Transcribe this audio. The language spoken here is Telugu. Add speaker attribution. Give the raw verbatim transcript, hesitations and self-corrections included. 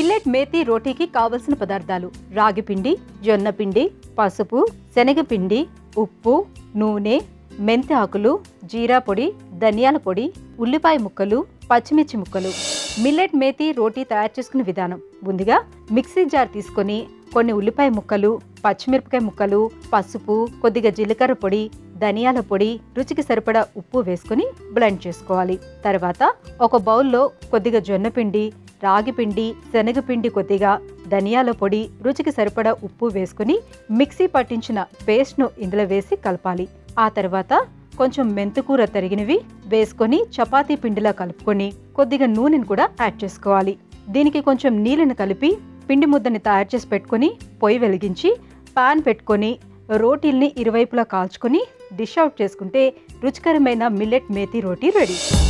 Speaker 1: మిల్లెట్ మేతి రోటీకి కావలసిన పదార్థాలు రాగి పిండి, జొన్న పిండి, పసుపు, శనగపిండి, ఉప్పు, నూనె, మెంతి ఆకులు, జీరా పొడి, ధనియాల పొడి, ఉల్లిపాయ ముక్కలు, పచ్చిమిర్చి ముక్కలు. మిల్లెట్ మేతి రోటీ తయారు చేసుకునే విధానం. ముందుగా మిక్సీ జార్ తీసుకొని కొన్ని ఉల్లిపాయ ముక్కలు, పచ్చిమిరపకాయ ముక్కలు, పసుపు, కొద్దిగా జీలకర్ర పొడి, ధనియాల పొడి, రుచికి సరిపడా ఉప్పు వేసుకుని బ్లెండ్ చేసుకోవాలి. తర్వాత ఒక బౌల్లో కొద్దిగా జొన్న పిండి, రాగి పిండి, శనగపిండి, కొద్దిగా ధనియాల పొడి, రుచికి సరిపడా ఉప్పు వేసుకుని మిక్సీ పట్టించిన పేస్ట్ను ఇందులో వేసి కలపాలి. ఆ తర్వాత కొంచెం మెంతుకూర తరిగినవి వేసుకొని చపాతీ పిండిలా కలుపుకొని కొద్దిగా నూనెను కూడా యాడ్ చేసుకోవాలి. దీనికి కొంచెం నీళ్ళని కలిపి పిండి ముద్దని తయారు చేసి పెట్టుకొని పొయ్యి వెలిగించి పాన్ పెట్టుకొని రోటీల్ని ఇరువైపులా కాల్చుకొని డిష్ అవుట్ చేసుకుంటే రుచికరమైన మిల్లెట్ మేతి రోటీ రెడీ.